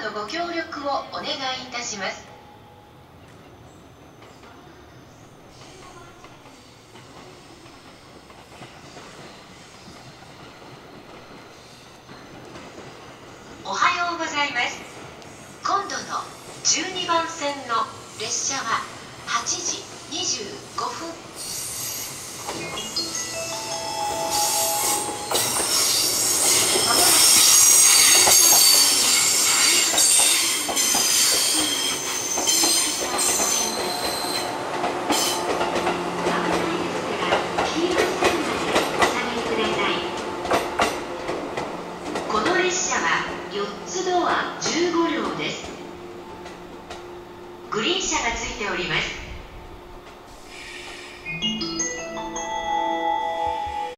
のご協力をお願いいたします。おはようございます。今度の12番線の列車は8時25分。この列車は4つドア15両です。グリーン車がついております。